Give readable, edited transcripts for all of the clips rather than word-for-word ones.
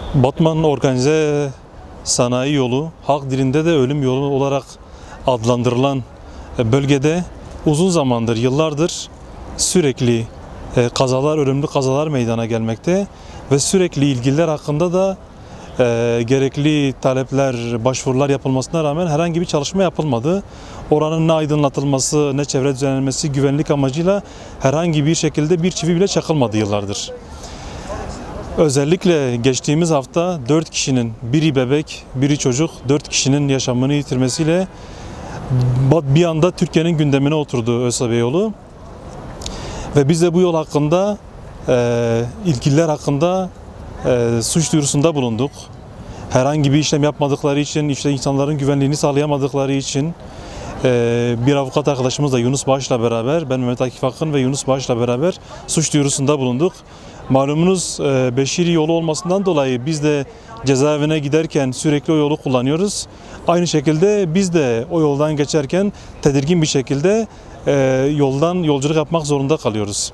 Batman Organize Sanayi Yolu, halk dilinde de ölüm yolu olarak adlandırılan bölgede uzun zamandır, yıllardır sürekli kazalar, ölümlü kazalar meydana gelmekte ve sürekli ilgililer hakkında da gerekli talepler, başvurular yapılmasına rağmen herhangi bir çalışma yapılmadı. Oranın ne aydınlatılması, ne çevre düzenlenmesi, güvenlik amacıyla herhangi bir şekilde bir çivi bile çakılmadı yıllardır. Özellikle geçtiğimiz hafta 4 kişinin, biri bebek, biri çocuk, 4 kişinin yaşamını yitirmesiyle bir anda Türkiye'nin gündemine oturdu ÖSB yolu. Ve biz de bu yol hakkında, ilgililer hakkında suç duyurusunda bulunduk. Herhangi bir işlem yapmadıkları için, işte insanların güvenliğini sağlayamadıkları için bir avukat arkadaşımızla Yunus Bağış'la beraber, ben Mehmet Akif Akın ve Yunus Bağış'la beraber suç duyurusunda bulunduk. Malumunuz Beşiri yolu olmasından dolayı biz de cezaevine giderken sürekli o yolu kullanıyoruz. Aynı şekilde biz de o yoldan geçerken tedirgin bir şekilde yoldan yolculuk yapmak zorunda kalıyoruz.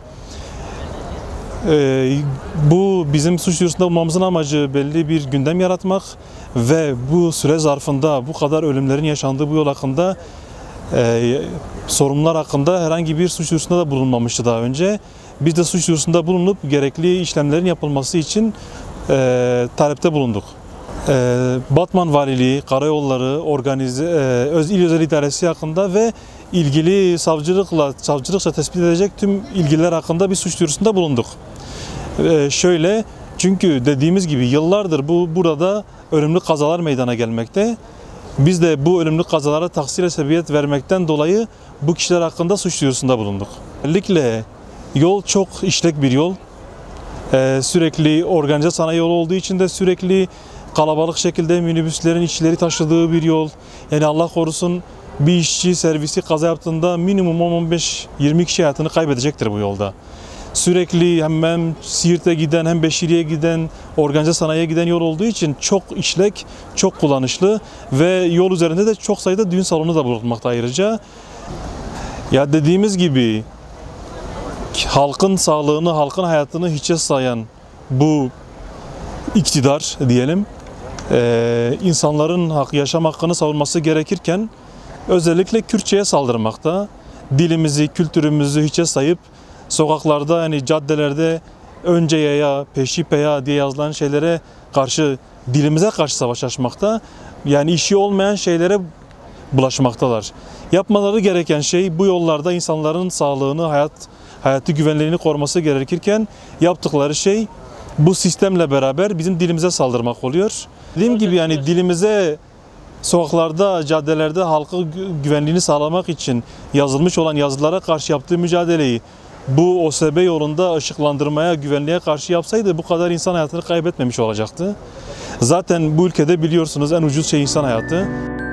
Bu bizim suç duyurusunda bulmamızın amacı belli bir gündem yaratmak ve bu süre zarfında bu kadar ölümlerin yaşandığı bu yol hakkında sorumlular hakkında herhangi bir suç duyurusunda da bulunmamıştı daha önce. Biz de suç duyurusunda bulunup gerekli işlemlerin yapılması için talepte bulunduk. Batman Valiliği, Karayolları, İl Özel İdaresi hakkında ve ilgili savcılıkça tespit edecek tüm ilgililer hakkında bir suç duyurusunda bulunduk. Çünkü dediğimiz gibi yıllardır burada ölümlü kazalar meydana gelmekte. Biz de bu ölümlü kazalara taksirle sebebiyet vermekten dolayı bu kişiler hakkında suç duyurusunda bulunduk. Özellikle yol çok işlek bir yol. Sürekli organize sanayi yolu olduğu için de sürekli kalabalık şekilde minibüslerin işçileri taşıdığı bir yol. Yani Allah korusun bir işçi servisi kaza yaptığında minimum 15-20 kişi hayatını kaybedecektir bu yolda. Sürekli hem Siirt'e giden hem Beşiri'ye giden, organize sanayiye giden yol olduğu için çok işlek, çok kullanışlı ve yol üzerinde de çok sayıda düğün salonu da bulunmakta ayrıca. Ya dediğimiz gibi halkın sağlığını, halkın hayatını hiçe sayan bu iktidar diyelim, insanların yaşam hakkını savunması gerekirken özellikle Kürtçe'ye saldırmakta, dilimizi, kültürümüzü hiçe sayıp sokaklarda, yani caddelerde önce yaya, peşi peya diye yazılan şeylere karşı, dilimize karşı savaş açmakta, yani işi olmayan şeylere bulaşmaktalar. Yapmaları gereken şey bu yollarda insanların sağlığını, hayatı güvenliğini koruması gerekirken yaptıkları şey bu sistemle beraber bizim dilimize saldırmak oluyor. Dediğim gibi yani dilimize, sokaklarda, caddelerde halkın güvenliğini sağlamak için yazılmış olan yazılara karşı yaptığı mücadeleyi bu ÖSB yolunda ışıklandırmaya, güvenliğe karşı yapsaydı bu kadar insan hayatını kaybetmemiş olacaktı. Zaten bu ülkede biliyorsunuz en ucuz şey insan hayatı.